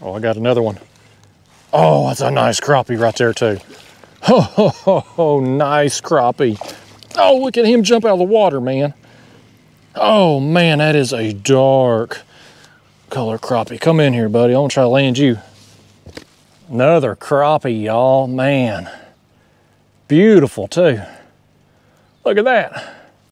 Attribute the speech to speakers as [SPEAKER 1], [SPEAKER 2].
[SPEAKER 1] Oh, I got another one. Oh, that's a nice crappie right there too. Oh, nice crappie. Oh, look at him jump out of the water, man. Oh man, that is a dark color crappie. Come in here, buddy. I want to try to land you. Another crappie, y'all, man. Beautiful too. Look at that.